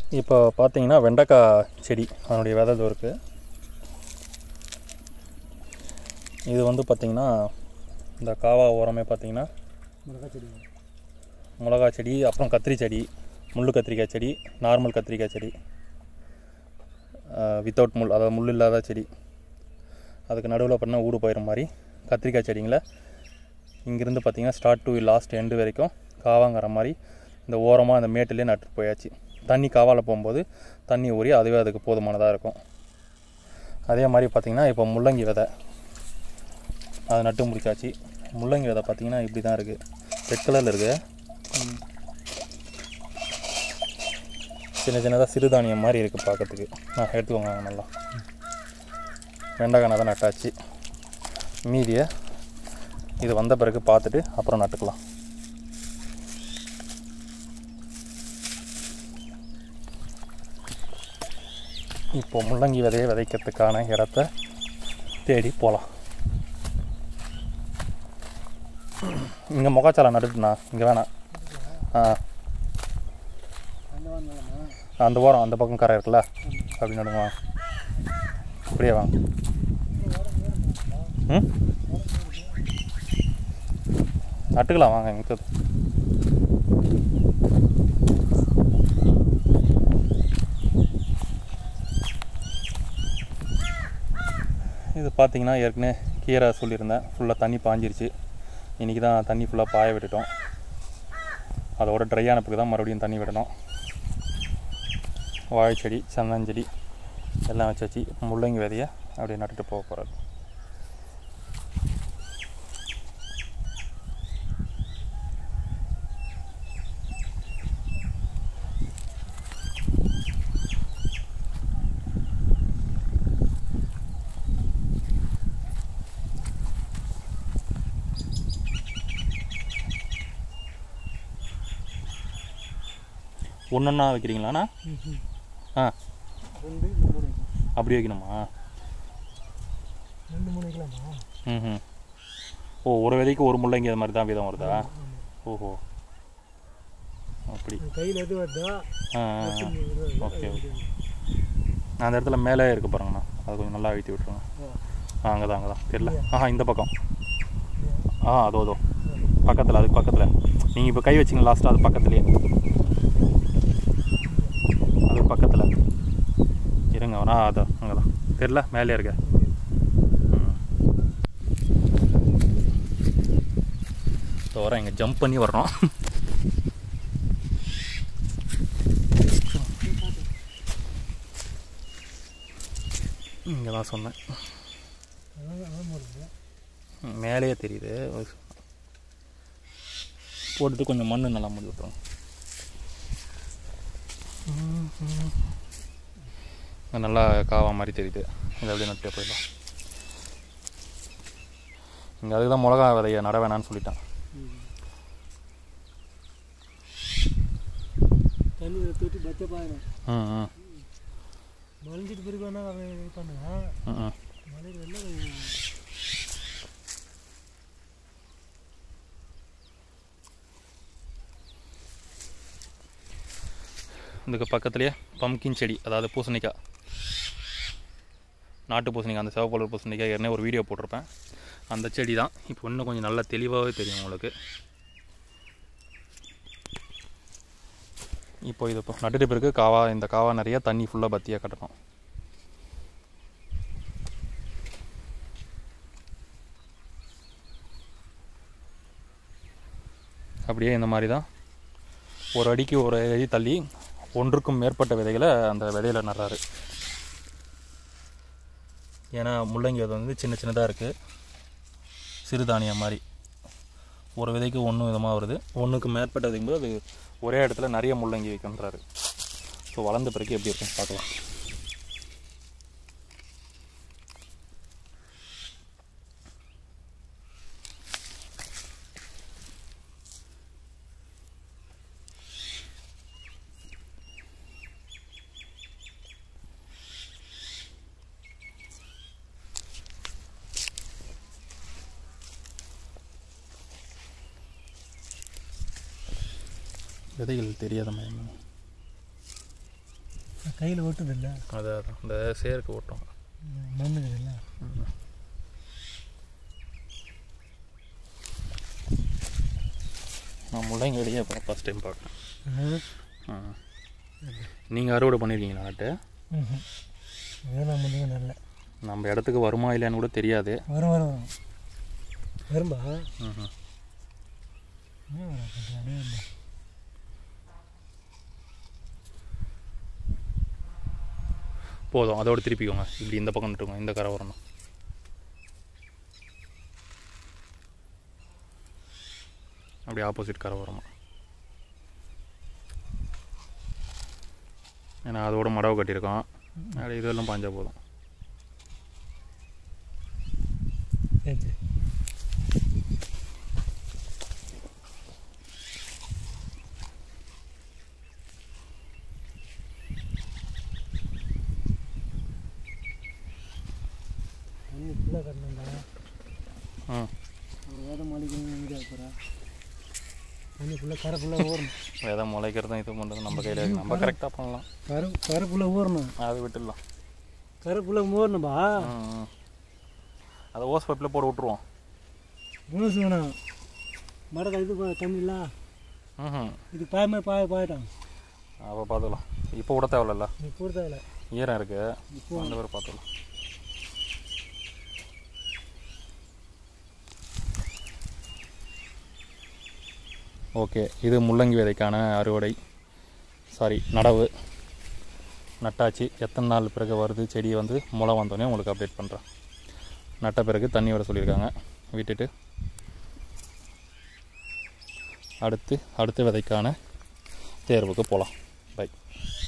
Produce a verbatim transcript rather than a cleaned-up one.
இப்போ பார்த்தீங்கன்னா வெண்டைக்காய் செடி அதனுடைய விதை இருக்குது. இது வந்து பார்த்திங்கன்னா இந்த காவா ஓரமே பார்த்திங்கன்னா மிளகா செடி மிளகா செடி, அப்புறம் கத்திரி செடி, முள் கத்திரிக்காய் செடி, நார்மல் கத்திரிக்காய் செடி, வித்தவுட் முள், அதாவது முள் இல்லாத செடி. அதுக்கு நடுவில் பண்ணால் ஊடு போயிடுற மாதிரி கத்திரிக்காய் செடிங்களை இங்கேருந்து பார்த்திங்கன்னா ஸ்டார்ட் டு லாஸ்ட் எண்டு வரைக்கும் காவாங்கிற மாதிரி இந்த ஓரமாக அந்த மேட்டிலே நட்டு போயாச்சு. தண்ணி காவால் போகும்போது தண்ணி ஊறி அதுவே அதுக்கு போதுமானதாக இருக்கும். அதே மாதிரி பார்த்திங்கன்னா இப்போ முள்ளங்கி விதை அதை நட்டு முடிச்சாச்சு. முள்ளங்கி விதை பார்த்திங்கன்னா இப்படி தான் இருக்குது, ரெட் கலரில் இருக்குது. சின்ன சின்னதாக சிறுதானியம் மாதிரி இருக்குது பார்க்கறதுக்கு. நான் எடுத்துக்கோங்க நல்லா. வெண்டைக்காய் தான் நட்டாச்சு. மீதியை இது வந்த பிறகு பார்த்துட்டு அப்புறம் நட்டுக்கலாம். இப்போ முள்ளங்கி விதையை விதைக்கிறதுக்கான இடத்த தேடி போகலாம். இங்கே முகாச்சாலை நட்டுட்டுண்ணா, இங்கே வேணாம். ஆ அந்த ஓரம் அந்த பக்கம் கரை இருக்குல்ல, அப்படி நடுங்க. வாங்க அப்படியே வாங்க. ம் நட்டுக்கலாம் வாங்க. எங்கே இது பார்த்தீங்கன்னா ஏற்கனவே கீரை சொல்லியிருந்தேன், ஃபுல்லாக தண்ணி பாஞ்சிருச்சு. இன்றைக்கி தான் தண்ணி ஃபுல்லாக பாய விட்டுட்டோம். அதோட ட்ரை ஆனப்புக்கு தான் மறுபடியும் தண்ணி விடணும். வாழைச்செடி, சந்தனஞ்செடி எல்லாம் வச்சாச்சு. முள்ளங்கி விதையை அப்படியே நட்டுட்டு போக போகிறது. ஒன்றொன்னா வைக்கிறீங்களாண்ணா? ஆ ரெண்டு மூணு அப்படி வைக்கணுமா? ரெண்டு மூணு வைக்கலாமா? ம் ம் ஓ, ஒரு விதைக்கு ஒரு முள்ளங்கி அது மாதிரி தான் விதம் வருதா? ஓஹோ, அப்படி. கையில் எது வருதா? ஆ ஓகே ஓகே. அந்த இடத்துல மேலே இருக்குது பாருங்கண்ணா, அதை கொஞ்சம் நல்லா அழுத்தி விட்டுருங்க. ஆ அங்கே தான் அங்கே தான் தெரியல. ஆஹா இந்த பக்கம். ஆ அதோ அதோ பக்கத்தில், அதுக்கு பக்கத்தில். நீங்கள் இப்போ கை வச்சிங்க லாஸ்ட்டாக, அது பக்கத்துலேயே, அது பக்கத்தில் இருங்க. வேணா அதோ அங்கே தான் தெரியல, மேலே இருக்க. ம் ஸோ வரேன், இங்கே ஜம்ப் பண்ணி வரணும். இங்கே தான் சொன்னேன், மேலேயே தெரியுது. போட்டுட்டு கொஞ்சம் மண் நல்லா மூடி விட்டுருவோம். நல்லா காவா மாதிரி தெரியுது. இதை அப்படியே நட்டு போயிடலாம். இங்கே அதுக்கு தான் மிளகா விதையை நட வேணான்னு சொல்லிட்டேன். தண்ணி தொட்டி பச்சை பாயிடும். ம் ம் மறைஞ்சிட்டு பிறகு வேணா அவன் இது பண்ணுங்க. ம் ம் மலையில் எல்லாம் இதுக்கு பக்கத்துலேயே பம்கின் செடி, அதாவது பூசணிக்காய், நாட்டு பூசணிக்காய், அந்த சிவப்பு கலர் பூசணிக்காய் ஏற்கனவே ஒரு வீடியோ போட்டிருப்பேன். அந்த செடி தான் இப்போ இன்னும் கொஞ்சம் நல்லா தெளிவாகவே தெரியும் உங்களுக்கு. இப்போ இது இப்போ நட்டுட்டு பிறகு காவா, இந்த காவா நிறைய தண்ணி ஃபுல்லாக பத்தியாக கட்டணும். அப்படியே இந்த மாதிரி தான் ஒரு அடிக்கு ஒரு அடி தள்ளி ஒன்றுக்கும் மேற்பட்ட விதைகளை அந்த விதையில் நடுறாரு. ஏன்னா முள்ளங்கி விதை வந்து சின்ன சின்னதாக இருக்குது, சிறுதானியம் மாதிரி. ஒரு விதைக்கு ஒன்று விதமாக வருது. ஒன்றுக்கு மேற்பட்ட விதைக்கும்போது அது ஒரே இடத்துல நிறைய முள்ளங்கி வைக்கின்றாரு. ஸோ வளர்ந்த பிறகு எப்படி இருக்குன்னு பார்க்கலாம். விதைகள் தெரியாத மாதிரி கையில் ஓட்டுது இல்லை, அது அதான் இந்த சேருக்கு ஓட்டும் மண்ணுக்குது இல்லை. நான் முள்ளங்கி வெளியே இப்போ ஃபஸ்ட் டைம் பார்க்குறேன். ம் நீங்கள் அறுவடை பண்ணியிருக்கீங்களா நாட்டு? ம் வேணாம் முடியுங்க நல்ல. நம்ம இடத்துக்கு வருமா இல்லையான்னு கூட தெரியாது. வரும் வரும் வரும் வரும்பா. ம் ஏன் வர அப்படியே இருந்தா போதும். அதோடு திருப்பிக்கோங்க. இப்படி இந்த பக்கம் நட்டுக்கோங்க. இந்த கரை வரணும். அப்படி ஆப்போசிட் கரை வரணும். ஏன்னா அதோட மடவை கட்டியிருக்கோம். அப்படி இதெல்லாம் பாஞ்சா போதும். சரி தண்ணி ஃபுல்லாக கட்டணும்டா. ம் வேத மாளிகை போகிறா தண்ணி ஃபுல்லாக கரை ஃபுல்லாக ஊறணும். எதை முளைக்கிறதும் இது பண்ணுறது நம்ம கையில் இருக்குது. நம்ம கரெக்டாக பண்ணலாம். கரை கரை ஃபுல்லாக ஊறணும். அதை விட்டுடலாம். கரை ஃபுல்லாக ஊறணும்பா. ம் அதை ஓஸ் பைப்பில் போட்டு விட்ருவோம். மூணு வேணாம் மடக்கா இது தண்ணி இல்லை. ம் இது பாயமே பாய பாயிட்டான். அப்போ பார்த்துக்கலாம். இப்போ விட தேவையில்ல, நீ கொடுத்தாவில்ல ஈரம் இருக்குது. இப்போ அந்த பேர் பார்த்துக்கலாம். ஓகே, இது முள்ளங்கி விதைக்கான அறுவடை, சாரி நடவு நட்டாச்சு. எத்தனை நாள் பிறகு வருது செடி வந்து முளை வந்தோடனே உங்களுக்கு அப்டேட் பண்ணுறேன். நட்ட பிறகு தண்ணி விட சொல்லியிருக்காங்க, விட்டுட்டு அடுத்து அடுத்த விதைக்கான தேர்வுக்கு போகலாம். பை.